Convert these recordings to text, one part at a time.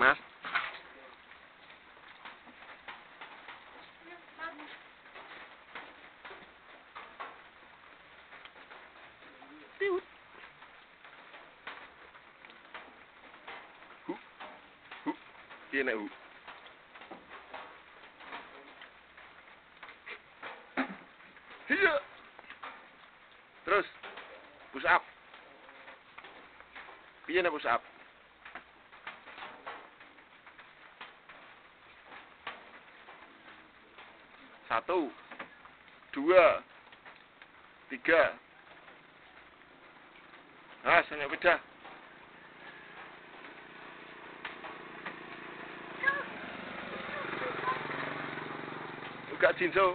Mas. Tiut. Piye nek, Iya. Terus push up. Piye nek push up? Satu, dua, tiga. Ah, saya beda. Buka jinso.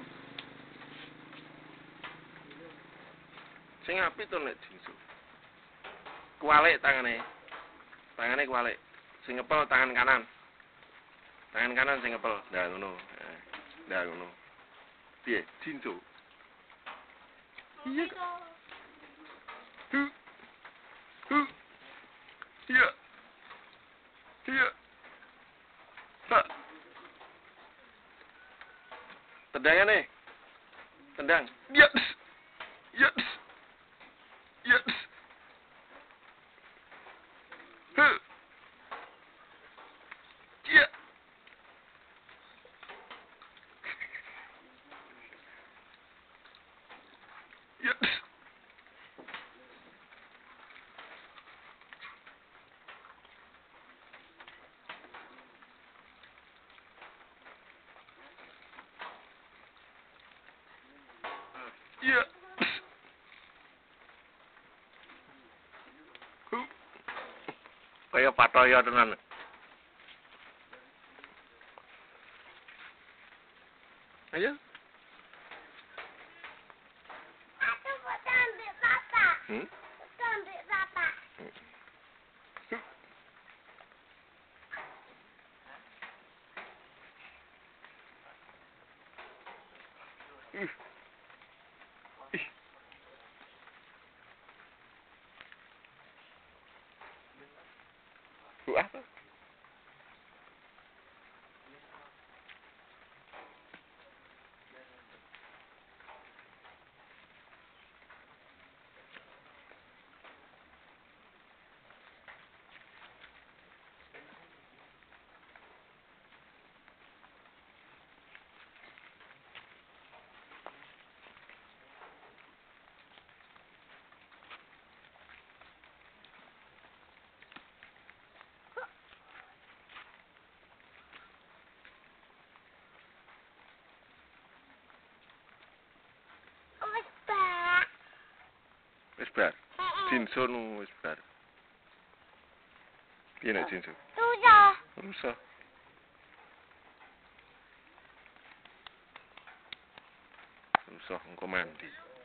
Sing apik to nek jinso. Kualik tangane. Tangane kualik. Sing ngepel tangan kanan. Tangan kanan sing ngepel. Nah ngono. Nah ngono. Piye? Jinso. Iya. Iya. Iya. Pak. Tendang nih. Tendang. Yes. Yes. Yes. Iya. Yes. Iya. Kaya patoya tenan. Ayo. Aku mau ambil papa. Aku ambil papa. Apa? Wis bar. Jinso nu wis bar. Piye nek jinso? Rusak. Rusak engko mandi.